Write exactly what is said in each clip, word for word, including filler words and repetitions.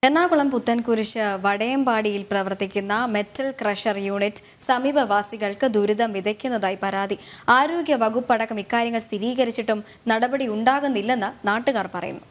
എറണാകുളം പുത്തൻകുരിശ് വടയമ്പാടിയിൽ പ്രവർത്തിക്കുന്ന metal crusher unit സമീപവാസികൾക്ക് ദുരിതം വിതയ്ക്കുന്നതായി പരാതി. ആരോഗ്യ വകുപ്പടക്കം ഇക്കാര്യങ്ങൾ സ്ഥിരീകരിച്ചിട്ടും നടപടി ഉണ്ടാകുന്നില്ലെന്ന് നാട്ടുകാർ പറയുന്നു.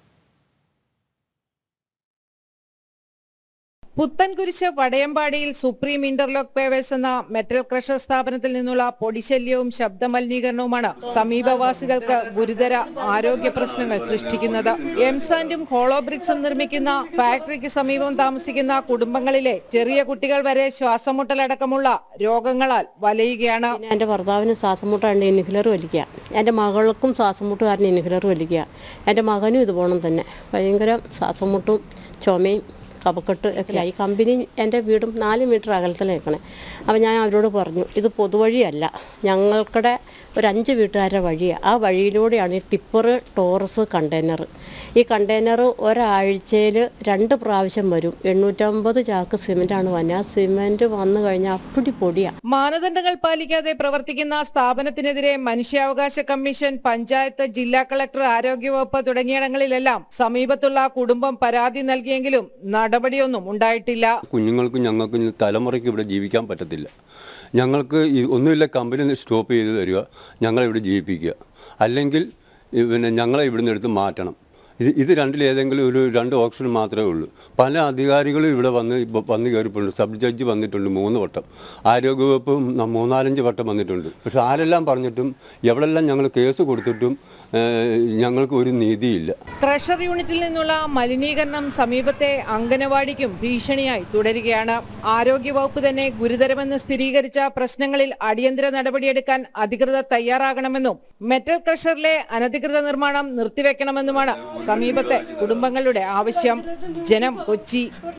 പുത്തൻകുരിശ് വടയമ്പാടിയിൽ സുപ്രീം ഇന്റർലോക്ക് പേവേഴ്സ് എന്ന മെറ്റൽ ക്രഷർ സ്ഥാപനത്തിൽ നിന്നുള്ള പൊടിശല്യവും ശബ്ദമലിനീകരണവുമാണ് സമീപവാസികൾക്ക് ഗുരുതര ആരോഗ്യ പ്രശ്നങ്ങൾ സൃഷ്ടിക്കുന്നത്. എംസാൻഡും ഹോളോ ബ്രിക്സും നിർമ്മിക്കുന്ന ഫാക്ടറിക്ക് സമീപം താമസിക്കുന്ന കുടുംബങ്ങളിലെ ചെറിയ കുട്ടികൾ വരെ ശ്വാസമുട്ടലടക്കമുള്ള രോഗങ്ങളാൽ വലയുകയാണ്. എന്റെ ഭർത്താവിന് ശ്വാസമുട്ടാണ് ഇൻഹുലർ വലിക്കുക, എന്റെ മകൾക്കും ശ്വാസമുട്ടുകാരന് ഇൻഹുലർ വലിക്കുക, എന്റെ മകനും ഇത് പോകണം തന്നെ. ഭയങ്കര ശ്വാസമുട്ടും ചുമയും കപക്കെട്ട് ഒക്കെ ആയി. കമ്പനി എൻ്റെ വീടും നാല് മീറ്റർ അകലത്തിൽ നിൽക്കണേ. അപ്പോൾ ഞാൻ അവരോട് പറഞ്ഞു, ഇത് പൊതുവഴിയല്ല, ഞങ്ങൾക്കിടെ ഒരു അഞ്ച് വീട്ടുകാരുടെ വഴിയാണ്. ആ വഴിയിലൂടെയാണ് ഈ ടിപ്പർ ടോറസ് കണ്ടെയ്നർ. ഈ കണ്ടെയ്നർ ഒരാഴ്ചയിൽ രണ്ട് പ്രാവശ്യം വരും. എണ്ണൂറ്റമ്പത് ചാക്ക് സിമെൻ്റാണ് വന്നത്. ആ സിമെൻറ്റ് വന്നു കഴിഞ്ഞാൽ അപ്പടി പൊടിയാണ്. മാനദണ്ഡങ്ങൾ പാലിക്കാതെ പ്രവർത്തിക്കുന്ന സ്ഥാപനത്തിനെതിരെ മനുഷ്യാവകാശ കമ്മീഷൻ, പഞ്ചായത്ത്, ജില്ലാ കളക്ടർ, ആരോഗ്യവകുപ്പ് തുടങ്ങിയിടങ്ങളിലെല്ലാം സമീപത്തുള്ള കുടുംബം പരാതി നൽകിയെങ്കിലും നടപടിയൊന്നും ഉണ്ടായിട്ടില്ല. കുഞ്ഞുങ്ങൾക്കും ഞങ്ങൾക്കും തലമുറയ്ക്ക് ഇവിടെ ജീവിക്കാൻ പറ്റത്തില്ല. ഞങ്ങൾക്ക് ഒന്നുമില്ല, കമ്പനി സ്റ്റോപ്പ് ചെയ്ത് തരിക, ഞങ്ങളിവിടെ ജീവിപ്പിക്കുക, അല്ലെങ്കിൽ പിന്നെ ഞങ്ങളെ ഇവിടുന്ന് എടുത്ത് മാറ്റണം. ഇത് ഇത് രണ്ടിലേതെങ്കിലും ഒരു രണ്ട് ഓപ്ഷൻ മാത്രമേ ഉള്ളൂ. പല അധികാരികളും ഇവിടെ വന്ന് വന്ന് കയറിപ്പോണ്ട്. സബ് ജഡ്ജി വന്നിട്ടുണ്ട് മൂന്ന് വട്ടം, ആരോഗ്യവകുപ്പും മൂന്നാലഞ്ച് വട്ടം വന്നിട്ടുണ്ട്. പക്ഷെ ആരെല്ലാം പറഞ്ഞിട്ടും എവിടെല്ലാം ഞങ്ങൾ കേസ് കൊടുത്തിട്ടും ഞങ്ങൾക്ക് ഒരു നീതിയില്ല. ക്രഷർ യൂണിറ്റിൽ നിന്നുള്ള മലിനീകരണം സമീപത്തെ അംഗനവാടിക്കും ഭീഷണിയായി തുടരുകയാണ്. ആരോഗ്യവകുപ്പ് തന്നെ ഗുരുതരമെന്ന് സ്ഥിരീകരിച്ച പ്രശ്നങ്ങളിൽ അടിയന്തര നടപടിയെടുക്കാൻ അധികൃതർ തയ്യാറാകണമെന്നും മെറ്റൽ ക്രഷറിലെ അനധികൃത നിർമ്മാണം നിർത്തിവെക്കണമെന്നുമാണ് സമീപത്തെ കുടുംബങ്ങളുടെ ആവശ്യം. ജനം, കൊച്ചി.